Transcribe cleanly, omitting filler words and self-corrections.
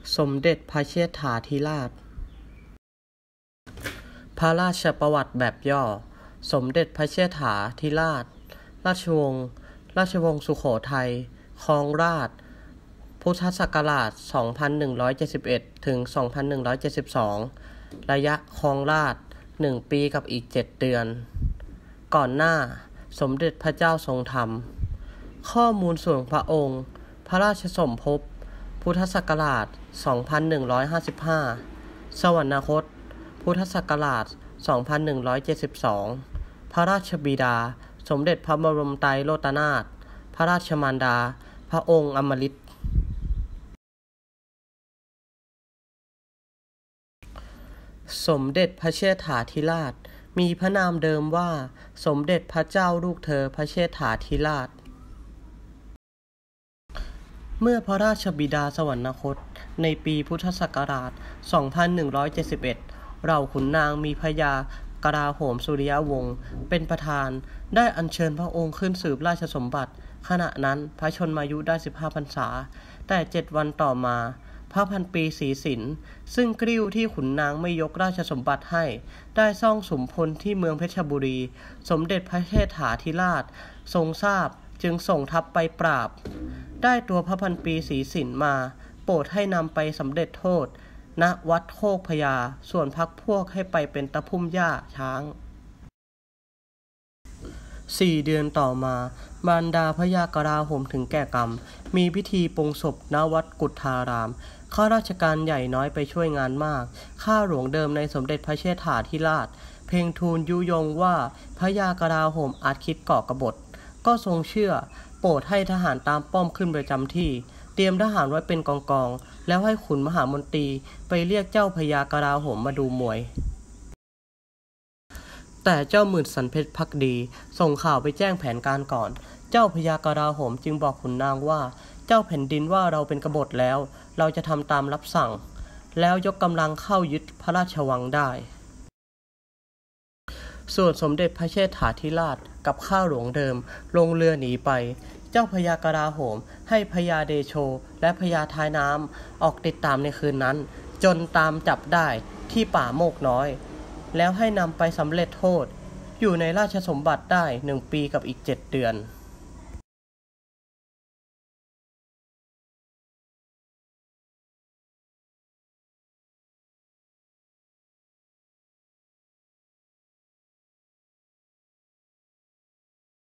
สมเด็จพระเชษฐาธิราชพระราชประวัติแบบย่อสมเด็จพระเชษฐาธิราชราชวงศ์สุโขทัยครองราชย์พุทธศักราช 2171 ถึง 2172 ระยะครองราชย์ 1 ปีกับอีก 7 เดือน ก่อนหน้าสมเด็จพระเจ้าทรงธรรม ข้อมูลส่วนพระองค์ พระราชสมภพ พุทธศักราช 2155 สวรรคต พุทธศักราช 2172 พระราชบิดา สมเด็จพระบรมไตรโลกนาถ พระราชมารดา พระองค์อมฤตสมเด็จพระเชษฐาธิราชมีพระนามเดิมว่าสมเด็จพระเจ้าลูกเธอพระเชษฐาธิราชเมื่อพระราชบิดาสวรรคตในปีพุทธศักราช 2171 เหล่าขุนนางมีพระยากลาโหมสุริยวงศ์เป็นประธานได้อัญเชิญพระองค์ขึ้นสืบราชสมบัติขณะนั้นพระชนมายุได้ 15 พรรษาแต่7 วันต่อมาพระพันปีศรีสินซึ่งกริ้วที่ขุนนางไม่ยกราชสมบัติให้ได้ซ่องสุมพลที่เมืองเพชรบุรีสมเด็จพระเชษฐาธิราชทรงทราบจึงส่งทัพไปปราบได้ตัวพระพันปีศรีสินมาโปรดให้นำไปสำเร็จโทษณวัดโคกพญาส่วนพรรคพวกให้ไปเป็นตะพุ่มหญ้าช้าง4 เดือนต่อมามารดาพระยากลาโหมถึงแก่กรรมมีพิธีปลงศพณวัดกุฏฐารามข้าราชการใหญ่น้อยไปช่วยงานมากข้าหลวงเดิมในสมเด็จพระเชษฐาธิราชเพ่งทูลยุยงว่าพระยากลาโหมอาจคิดก่อกบฏก็ทรงเชื่อโปรดให้ทหารตามป้อมขึ้นประจำที่เตรียมทหารไว้เป็นกองๆแล้วให้ขุนมหามนตรีไปเรียกเจ้าพญากลาโหมมาดูมวยแต่เจ้าหมื่นสันเพชรภักดีส่งข่าวไปแจ้งแผนการก่อนเจ้าพญากลาโหมจึงบอกขุนนางว่าเจ้าแผ่นดินว่าเราเป็นกบฏแล้วเราจะทำตามรับสั่งแล้วยกกำลังเข้ายึดพระราชวังได้ส่วนสมเด็จพระเชษฐาธิราชกับข้าหลวงเดิมลงเรือหนีไปเจ้าพญากลาโหมให้พญาเดโชและพญาท้ายน้ำออกติดตามในคืนนั้นจนตามจับได้ที่ป่าโมกน้อยแล้วให้นำไปสำเร็จโทษอยู่ในราชสมบัติได้1 ปีกับอีก 7 เดือน